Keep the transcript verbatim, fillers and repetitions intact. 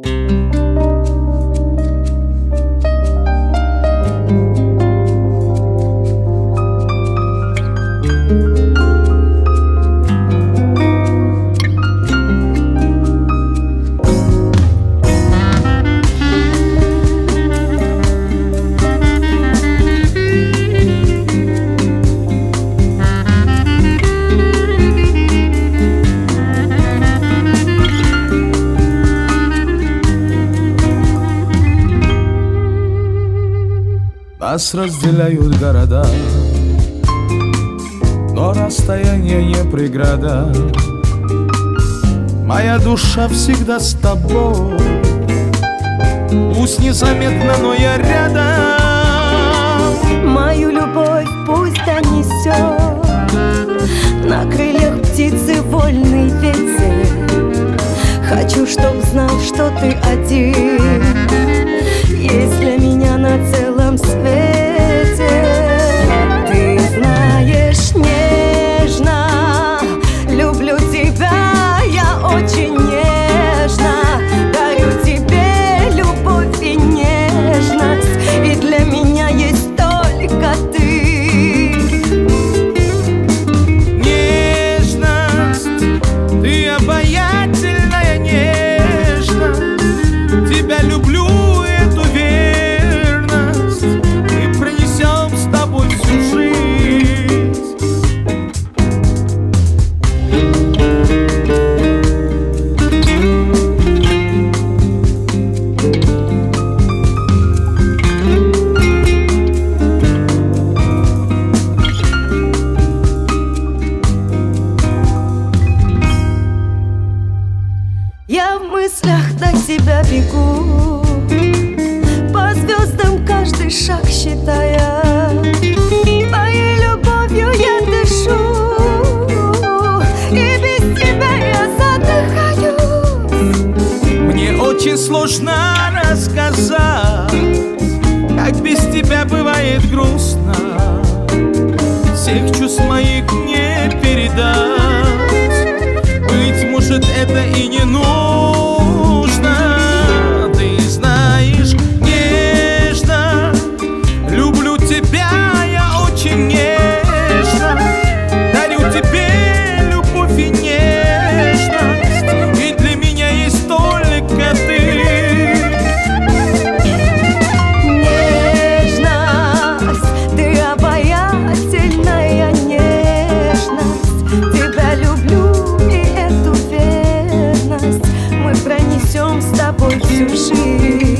Нас разделяют города, но расстояние не преграда. Моя душа всегда с тобой, пусть незаметно, но я рядом. Мою любовь пусть донесет на крыльях птицы вольный ветер. Хочу, чтоб знал, что ты один есть для меня на целом свете. Ты знаешь, нежно люблю тебя, я очень нежно дарю тебе любовь и нежность, и для меня есть только ты. Нежность, ты обаятельная, нежно, тебя люблю. Я в мыслях до тебя бегу, по звездам каждый шаг считая. Твоей любовью я дышу, и без тебя я задыхаюсь. Мне очень сложно рассказать, как без тебя бывает грустно. Всех чувств моих не передать. Быть может, это и не нужно. Ты знаешь, нежно люблю тебя, я очень нежно дарю тебе любовь и нежность, и для меня есть только ты. Нежность, ты обаятельная нежность, тебя люблю. Мы пронесем с тобой всю жизнь.